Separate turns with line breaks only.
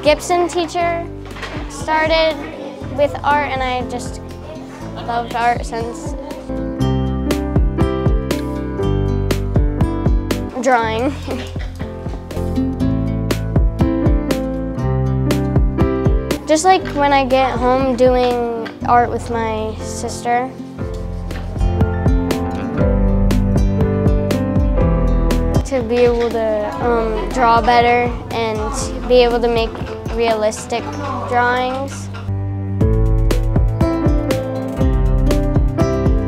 Gibson teacher started with art, and I just loved art since. Drawing. Just like when I get home doing art with my sister. To be able to draw better and be able to make realistic drawings.